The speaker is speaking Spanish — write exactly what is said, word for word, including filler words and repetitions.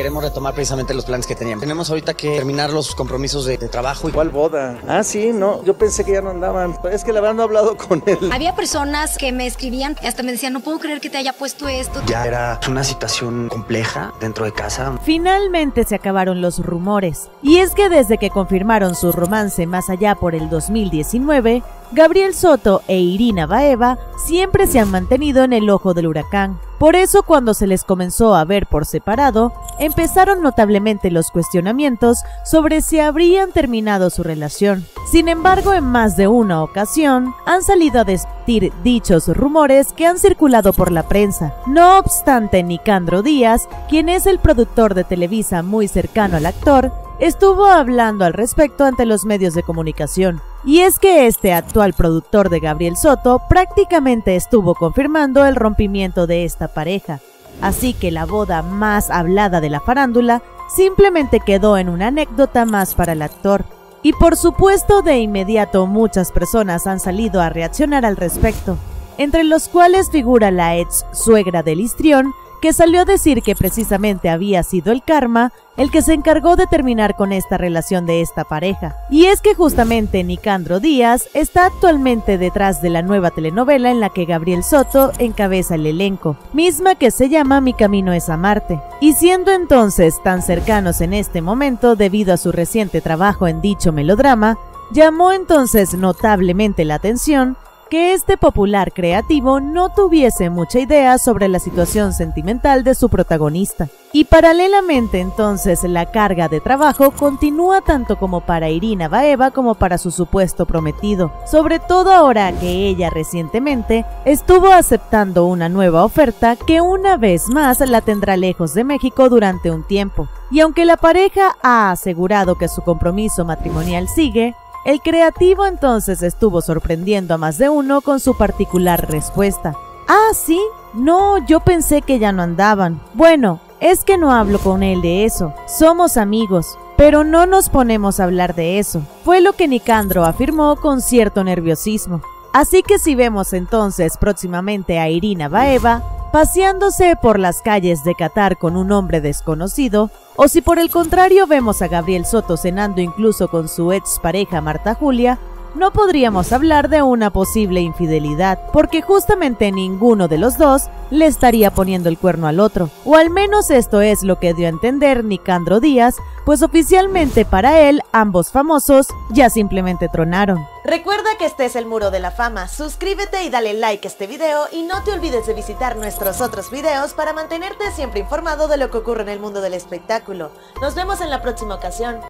queremos retomar precisamente los planes que teníamos. Tenemos ahorita que terminar los compromisos de, de trabajo. ¿Cuál boda? Ah, sí, no, yo pensé que ya no andaban. Es que la verdad no he hablado con él. Había personas que me escribían y hasta me decían, no puedo creer que te haya puesto esto. Ya era una situación compleja dentro de casa. Finalmente se acabaron los rumores. Y es que desde que confirmaron su romance más allá por el dos mil diecinueve, Gabriel Soto e Irina Baeva siempre se han mantenido en el ojo del huracán. Por eso, cuando se les comenzó a ver por separado, empezaron notablemente los cuestionamientos sobre si habrían terminado su relación. Sin embargo, en más de una ocasión, han salido a desmentir dichos rumores que han circulado por la prensa. No obstante, Nicandro Díaz, quien es el productor de Televisa muy cercano al actor, estuvo hablando al respecto ante los medios de comunicación. Y es que este actual productor de Gabriel Soto prácticamente estuvo confirmando el rompimiento de esta pareja. Así que la boda más hablada de la farándula simplemente quedó en una anécdota más para el actor. Y por supuesto, de inmediato muchas personas han salido a reaccionar al respecto, entre los cuales figura la ex suegra del histrión, que salió a decir que precisamente había sido el karma el que se encargó de terminar con esta relación de esta pareja. Y es que justamente Nicandro Díaz está actualmente detrás de la nueva telenovela en la que Gabriel Soto encabeza el elenco, misma que se llama Mi Camino es Amarte. Y siendo entonces tan cercanos en este momento debido a su reciente trabajo en dicho melodrama, llamó entonces notablemente la atención que este popular creativo no tuviese mucha idea sobre la situación sentimental de su protagonista. Y paralelamente entonces la carga de trabajo continúa tanto como para Irina Baeva como para su supuesto prometido, sobre todo ahora que ella recientemente estuvo aceptando una nueva oferta que una vez más la tendrá lejos de México durante un tiempo. Y aunque la pareja ha asegurado que su compromiso matrimonial sigue, el creativo entonces estuvo sorprendiendo a más de uno con su particular respuesta. Ah, ¿sí? No, yo pensé que ya no andaban. Bueno, es que no hablo con él de eso. Somos amigos, pero no nos ponemos a hablar de eso. Fue lo que Nicandro afirmó con cierto nerviosismo. Así que si vemos entonces próximamente a Irina Baeva paseándose por las calles de Qatar con un hombre desconocido, o si por el contrario vemos a Gabriel Soto cenando incluso con su ex pareja Marta Julia, no podríamos hablar de una posible infidelidad, porque justamente ninguno de los dos le estaría poniendo el cuerno al otro, o al menos esto es lo que dio a entender Nicandro Díaz, pues oficialmente para él ambos famosos ya simplemente tronaron. Recuerda que este es el Muro de la Fama, suscríbete y dale like a este video y no te olvides de visitar nuestros otros videos para mantenerte siempre informado de lo que ocurre en el mundo del espectáculo. Nos vemos en la próxima ocasión.